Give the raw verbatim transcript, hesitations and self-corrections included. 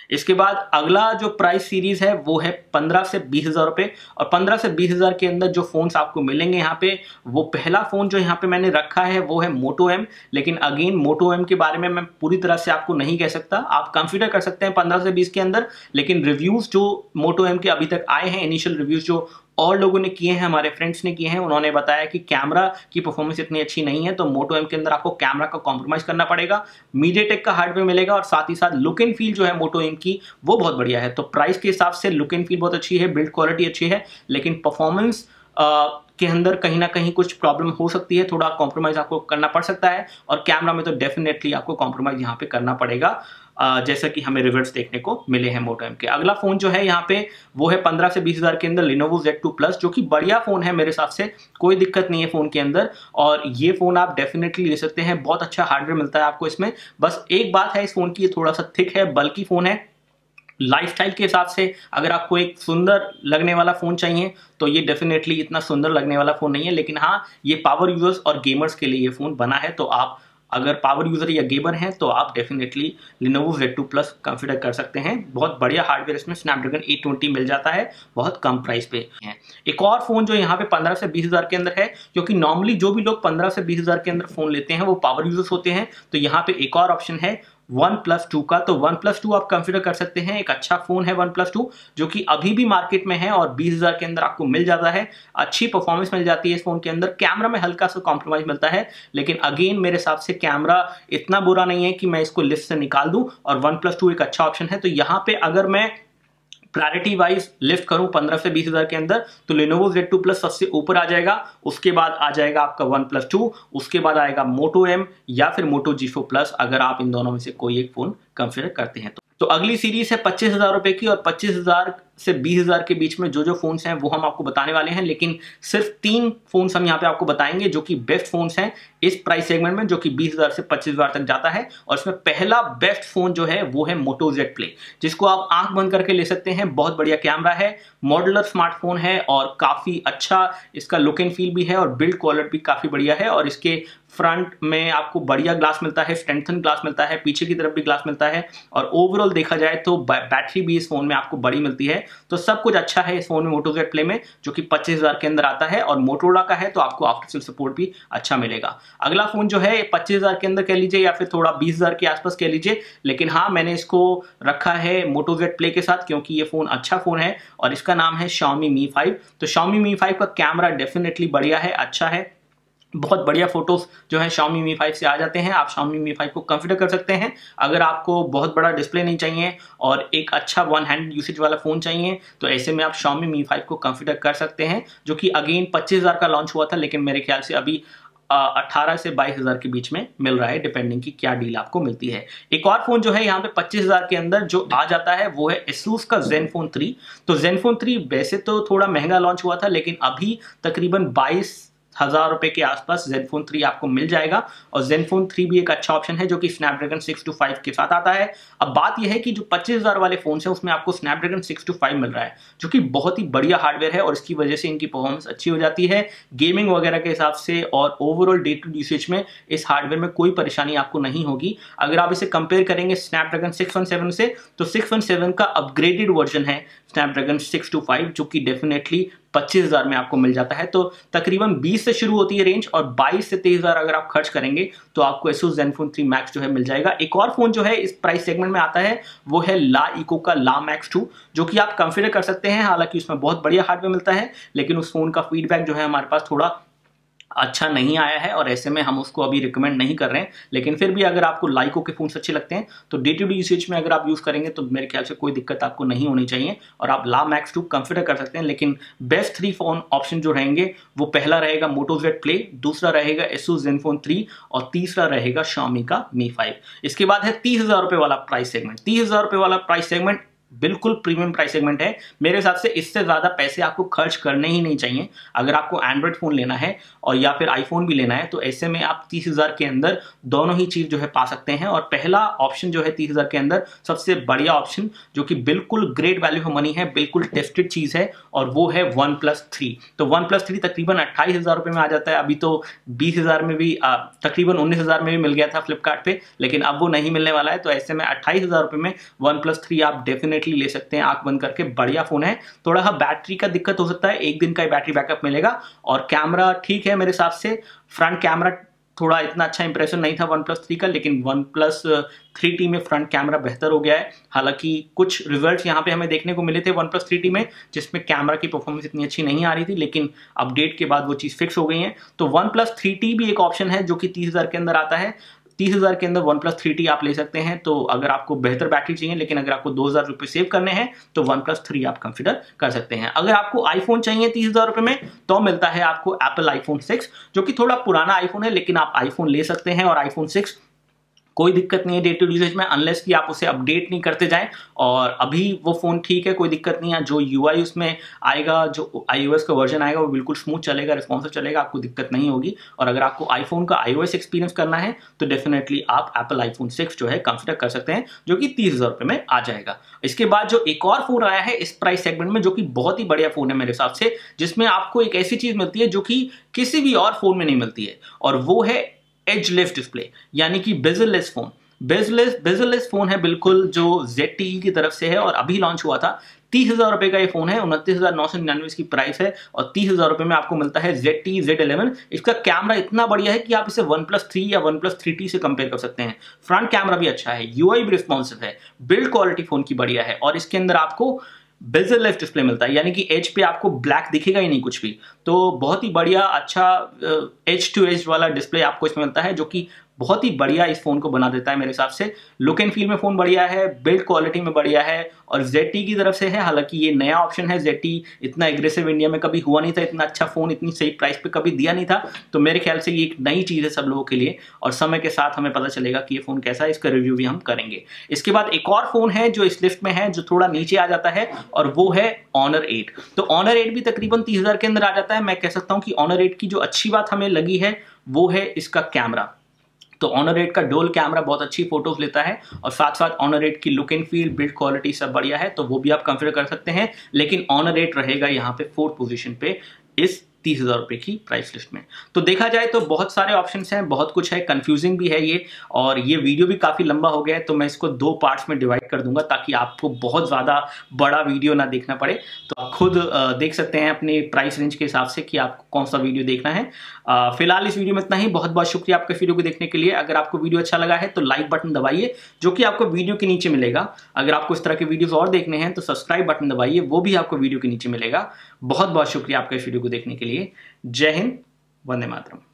इसके बाद अगला जो प्राइस सीरीज है वो है पंद्रह से बीस हजार रुपए, और पंद्रह से बीस हजार के अंदर जो फोन्स आपको मिलेंगे यहाँ पे, वो पहला फोन जो यहाँ पे मैंने रखा है वो है मोटो एम। लेकिन अगेन मोटो एम के बारे में मैं पूरी तरह से आपको नहीं कह सकता, आप कंसीडर कर सकते हैं पंद्रह से बीस के अंदर। लेकिन रिव्यूज जो मोटो एम के अभी तक आए हैं, इनिशियल रिव्यूज जो और लोगों ने किए हैं, हमारे फ्रेंड्स ने किए हैं, उन्होंने बताया कि कैमरा की परफॉर्मेंस इतनी अच्छी नहीं है, तो मोटो एम के अंदर आपको कैमरा का कॉम्प्रोमाइज करना पड़ेगा। मीडियाटेक का हार्डवेयर मिलेगा और साथ ही साथ लुक एंड फील जो है मोटो एम की वो बहुत बढ़िया है। तो प्राइस के हिसाब से लुक एंड फील बहुत अच्छी है, बिल्ड क्वालिटी अच्छी है, लेकिन परफॉर्मेंस के अंदर कहीं ना कहीं कुछ प्रॉब्लम हो सकती है, थोड़ा कॉम्प्रोमाइज आपको करना पड़ सकता है। और कैमरा में तो डेफिनेटली आपको कॉम्प्रोमाइज यहाँ पे करना पड़ेगा, Uh, जैसा कि हमें रिवर्स देखने को मिले हैं मोटो एम के। अगला फोन जो है यहाँ पे वो है पंद्रह से बीस हजार के अंदर Lenovo ज़ेड टू प्लस, जो कि बढ़िया फोन है मेरे हिसाब से, कोई दिक्कत नहीं है फोन के अंदर, और ये फोन आप डेफिनेटली ले सकते हैं। बहुत अच्छा हार्डवेयर मिलता है आपको इसमें। बस एक बात है इस फोन की, ये थोड़ा सा थिक है, बल्कि फोन है। लाइफस्टाइल के हिसाब से अगर आपको एक सुंदर लगने वाला फोन चाहिए तो ये डेफिनेटली इतना सुंदर लगने वाला फोन नहीं है। लेकिन हाँ, ये पावर यूजर्स और गेमर्स के लिए ये फोन बना है, तो आप अगर पावर यूजर या गेमर हैं तो आप definitely Lenovo Z two plus consider कर सकते हैं। बहुत बढ़िया हार्डवेयर इसमें स्नैपड्रैगन एट ट्वेंटी मिल जाता है, बहुत कम प्राइस पे है। एक और फोन जो यहाँ पे पंद्रह से बीस हजार के अंदर है, क्योंकि नॉर्मली जो भी लोग पंद्रह से बीस हजार के अंदर फोन लेते हैं वो पावर यूजर्स होते हैं, तो यहाँ पे एक और ऑप्शन है वन प्लस टू का। तो वन प्लस टू आप कंसीडर कर सकते हैं, एक अच्छा फोन है वन प्लस टू, जो कि अभी भी मार्केट में है और बीस हजार के अंदर आपको मिल जाता है। अच्छी परफॉर्मेंस मिल जाती है इस फोन के अंदर। कैमरा में हल्का सा कॉम्प्रोमाइज मिलता है, लेकिन अगेन मेरे हिसाब से कैमरा इतना बुरा नहीं है कि मैं इसको लिस्ट से निकाल दूं, और वन प्लस टू एक अच्छा ऑप्शन है। तो यहाँ पे अगर मैं प्रायोरिटी वाइज लिफ्ट करूं पंद्रह से बीस हजार के अंदर, तो Lenovo ज़ेड टू प्लस सबसे ऊपर आ जाएगा, उसके बाद आ जाएगा आपका वन प्लस टू, उसके बाद आएगा मोटो एम या फिर मोटो जी फोर प्लस, अगर आप इन दोनों में से कोई एक फोन कंसीडर करते हैं तो। तो अगली सीरीज है पच्चीस हजार रुपए की, और पच्चीस हजार से बीस हजार के बीच में जो जो फोन्स हैं वो हम आपको बताने वाले हैं। लेकिन सिर्फ तीन फोन्स हम यहाँ पे आपको बताएंगे जो कि बेस्ट फोन्स हैं इस प्राइस सेगमेंट में, जो कि बीस हजार से पच्चीस हजार तक जाता है। और इसमें पहला बेस्ट फोन जो है वो है मोटो जेड प्ले, जिसको आप आंख बंद करके ले सकते हैं। बहुत बढ़िया कैमरा है, मॉड्यूलर स्मार्टफोन है, और काफी अच्छा इसका लुक एंड फील भी है, और बिल्ड क्वालिटी भी काफी बढ़िया है। और इसके फ्रंट में आपको बढ़िया ग्लास मिलता है, स्ट्रेंथन ग्लास मिलता है, पीछे की तरफ भी ग्लास मिलता है, और ओवरऑल देखा जाए तो बैटरी भी इस फोन में आपको बड़ी मिलती है। तो सब कुछ अच्छा है इस फोन में मोटो जेड प्ले में, जो कि पच्चीस हजार के अंदर आता है, और मोटोरोला का है तो आपको आफ्टर सेल सपोर्ट भी अच्छा मिलेगा। अगला फोन जो है पच्चीस हजार के अंदर कह लीजिए या फिर थोड़ा बीस हजार के आसपास कह लीजिए, लेकिन हाँ मैंने इसको रखा है मोटो जेड प्ले के साथ, क्योंकि ये फोन अच्छा फोन है, और इसका नाम है Xiaomi Mi फाइव। तो Xiaomi Mi फाइव का कैमरा डेफिनेटली बढ़िया है, अच्छा है, बहुत बढ़िया फोटोज जो है Xiaomi Mi फाइव से आ जाते हैं। आप Xiaomi Mi फाइव को कंसीडर कर सकते हैं। अगर आपको बहुत बड़ा डिस्प्ले नहीं चाहिए और एक अच्छा वन हैंड यूसेज वाला फोन चाहिए, तो ऐसे में आप Xiaomi Mi फाइव को कंसीडर कर सकते हैं, जो कि अगेन पच्चीस हजार का लॉन्च हुआ था, लेकिन मेरे ख्याल से अभी अठारह से बाईस हजार के बीच में मिल रहा है, डिपेंडिंग की क्या डील आपको मिलती है। एक और फोन जो है यहाँ पे पच्चीस हजार के अंदर जो आ जाता है वो है Asus का Zenfone थ्री। तो Zenfone थ्री वैसे तो थोड़ा महंगा लॉन्च हुआ था, लेकिन अभी तकरीबन बाईस हजार रुपए के आसपास Zenfone थ्री आपको मिल जाएगा, और Zenfone थ्री भी एक अच्छा ऑप्शन है जो कि स्नैपड्रैगन सिक्स टू फाइव के साथ आता है। अब बात यह है कि जो पच्चीस हजार वाले फोन है उसमें आपको स्नैपड्रैगन सिक्स टू फाइव मिल रहा है, जो कि बहुत ही बढ़िया हार्डवेयर है, और इसकी वजह से इनकी परफॉर्मेंस अच्छी हो जाती है गेमिंग वगैरह के हिसाब से, और overall day to day usage में इस हार्डवेयर में कोई परेशानी आपको नहीं होगी। अगर आप इसे कंपेयर करेंगे स्नैपड्रैगन सिक्स वन सेवन से, तो सिक्स वन सेवन का अपग्रेडेड वर्जन है स्नैपड्रैगन सिक्स टू फाइव, जो कि डेफिनेटली पच्चीस हजार में आपको मिल जाता है। तो तकरीबन बीस से शुरू होती है रेंज, और बाईस से तेईस हजार अगर आप खर्च करेंगे तो आपको Asus Zenfone थ्री Max जो है मिल जाएगा। एक और फोन जो है इस प्राइस सेगमेंट में आता है वो है La Eco का La Max टू, जो कि आप कंसीडर कर सकते हैं। हालांकि उसमें बहुत बढ़िया हार्डवेयर मिलता है, लेकिन उस फोन का फीडबैक जो है हमारे पास थोड़ा अच्छा नहीं आया है, और ऐसे में हम उसको अभी रिकमेंड नहीं कर रहे हैं। लेकिन फिर भी अगर आपको लाइको के फोन्स अच्छे लगते हैं तो डे टू डे यूसेज में अगर आप यूज करेंगे तो मेरे ख्याल से कोई दिक्कत आपको नहीं होनी चाहिए, और आप La Max टू कंसीडर कर सकते हैं। लेकिन बेस्ट थ्री फोन ऑप्शन जो रहेंगे वो पहला रहेगा मोटो जेड प्ले, दूसरा रहेगा Asus Zenfone थ्री, और तीसरा रहेगा Xiaomi का Mi फाइव। इसके बाद है तीस हजार रुपए वाला प्राइस सेगमेंट। तीस हजार रुपए वाला प्राइस सेगमेंट बिल्कुल प्रीमियम प्राइस सेगमेंट है। मेरे हिसाब से इससे ज़्यादा पैसे आपको खर्च करने ही नहीं चाहिए। अगर आपको एंड्रॉयड फ़ोन लेना है और या फिर आईफोन भी लेना है तो ऐसे में आप तीस हज़ार के अंदर दोनों ही चीज़ जो है पा सकते हैं। और पहला ऑप्शन जो है तीस हज़ार के अंदर सबसे बढ़िया ऑप्शन जो कि बिल्कुल ग्रेट वैल्यू फॉर मनी है, बिल्कुल टेस्टेड चीज़ है, और वो है वन प्लस थ्री। तो वन प्लस थ्री तकरीबन अट्ठाईस हज़ार रुपये में आ जाता है। अभी तो बीस हज़ार में भी आ, तकरीबन उन्नीस हज़ार में भी मिल गया था फ्लिपकार्ट पे, लेकिन अब वो नहीं मिलने वाला है। तो ऐसे में अट्ठाईस हज़ार रुपये में वन प्लस थ्री आप डेफिनेटली ले सकते हैं आंख बंद करके। बढ़िया फ़ोन है। थोड़ा सा बैटरी का दिक्कत हो सकता है, एक दिन का बैटरी बैकअप मिलेगा, और कैमरा ठीक है मेरे हिसाब से। फ्रंट कैमरा थोड़ा इतना अच्छा इंप्रेशन नहीं था वन प्लस थ्री का, लेकिन वन प्लस थ्री टी में फ्रंट कैमरा बेहतर हो गया है। हालांकि कुछ रिजल्ट्स यहाँ पे हमें देखने को मिले थे वन प्लस थ्री टी में जिसमें कैमरा की परफॉर्मेंस इतनी अच्छी नहीं आ रही थी, लेकिन अपडेट के बाद वो चीज़ फिक्स हो गई है। तो वन प्लस थ्री टी भी एक ऑप्शन है जो कि तीस हज़ार के अंदर आता है। तीस हज़ार के अंदर वन प्लस थ्री टी आप ले सकते हैं। तो अगर आपको बेहतर बैटरी चाहिए लेकिन अगर आपको दो हज़ार रुपये सेव करने हैं तो वन प्लस थ्री आप कंसिडर कर सकते हैं। अगर आपको आईफोन चाहिए तीस हज़ार रुपये में तो मिलता है आपको एप्पल आईफोन सिक्स, जो कि थोड़ा पुराना आईफोन है, लेकिन आप आईफोन ले सकते हैं। और आईफोन सिक्स कोई दिक्कत नहीं है डे टू यूजेज में, अनलेस कि आप उसे अपडेट नहीं करते जाएं। और अभी वो फ़ोन ठीक है, कोई दिक्कत नहीं है। जो यूआई उसमें आएगा, जो आईओएस का वर्जन आएगा वो बिल्कुल स्मूथ चलेगा, रिस्पॉन्सिव चलेगा, आपको दिक्कत नहीं होगी। और अगर आपको आईफोन का आईओएस एक्सपीरियंस करना है तो डेफिनेटली आप एप्पल आईफोन सिक्स जो है कंसिडर कर सकते हैं, जो कि तीस हज़ार रुपये में आ जाएगा। इसके बाद जो एक और फ़ोन आया है इस प्राइस सेगमेंट में, जो कि बहुत ही बढ़िया फ़ोन है मेरे हिसाब से, जिसमें आपको एक ऐसी चीज़ मिलती है जो कि किसी भी और फ़ोन में नहीं मिलती है, और वो है एज लेस डिस्प्ले, यानी कि bezel-less phone. Bezelless bezelless phone है बिल्कुल, जो Z T E की तरफ से है और अभी लॉन्च हुआ था। तीस हजार रुपए का ये फोन है, उनतीस हजार नौ सौ निन्यानवे इसकी प्राइस है, और तीस हजार रुपए में आपको मिलता है Z T E Z eleven. इसका कैमरा इतना बढ़िया है कि आप इसे वन प्लस थ्री या वन प्लस थ्री टी से कंपेयर कर सकते हैं। फ्रंट कैमरा भी अच्छा है, यूआई भी रिस्पॉन्सिव है, बिल्ड क्वालिटी फोन की बढ़िया है, और इसके अंदर आपको बेजल-लेस डिस्प्ले मिलता है, यानी कि एज पे आपको ब्लैक दिखेगा ही नहीं कुछ भी। तो बहुत ही बढ़िया अच्छा एज टू एज वाला डिस्प्ले आपको इसमें मिलता है, जो कि बहुत ही बढ़िया इस फोन को बना देता है मेरे हिसाब से। लुक एंड फील में फोन बढ़िया है, बिल्ड क्वालिटी में बढ़िया है, और Z T E की तरफ से है। हालांकि ये नया ऑप्शन है, Z T E इतना एग्रेसिव इंडिया में कभी हुआ नहीं था, इतना अच्छा फोन इतनी सही प्राइस पे कभी दिया नहीं था। तो मेरे ख्याल से ये एक नई चीज़ है सब लोगों के लिए, और समय के साथ हमें पता चलेगा कि ये फोन कैसा है, इसका रिव्यू भी हम करेंगे। इसके बाद एक और फोन है जो इस लिस्ट में है, जो थोड़ा नीचे आ जाता है, और वो है Honor एट। तो Honor एट भी तकरीबन तीस हजार के अंदर आ जाता है। मैं कह सकता हूँ कि Honor एट की जो अच्छी बात हमें लगी है वो है इसका कैमरा। तो Honor एट का डोल कैमरा बहुत अच्छी फोटोज लेता है, और साथ साथ Honor एट की look and feel, build quality सब बढ़िया है, तो वो भी आप कंसिडर कर सकते हैं। लेकिन Honor एट रहेगा यहाँ पे फोर्थ पोजीशन पे इस तीस हजार रुपये की प्राइस लिस्ट में। तो देखा जाए तो बहुत सारे ऑप्शंस हैं, बहुत कुछ है, कंफ्यूजिंग भी है ये, और ये वीडियो भी काफ़ी लंबा हो गया है, तो मैं इसको दो पार्ट्स में डिवाइड कर दूंगा ताकि आपको बहुत ज़्यादा बड़ा वीडियो ना देखना पड़े। तो आप खुद देख सकते हैं अपने प्राइस रेंज के हिसाब से कि आपको कौन सा वीडियो देखना है। फिलहाल इस वीडियो में इतना ही। बहुत बहुत शुक्रिया आपके वीडियो को देखने के लिए। अगर आपको वीडियो अच्छा लगा है तो लाइक बटन दबाइए, जो कि आपको वीडियो के नीचे मिलेगा। अगर आपको इस तरह के वीडियोस और देखने हैं तो सब्सक्राइब बटन दबाइए, वो भी आपको वीडियो के नीचे मिलेगा। बहुत बहुत शुक्रिया आपका इस वीडियो को देखने के लिए। जय हिंद, वंदे मातरम।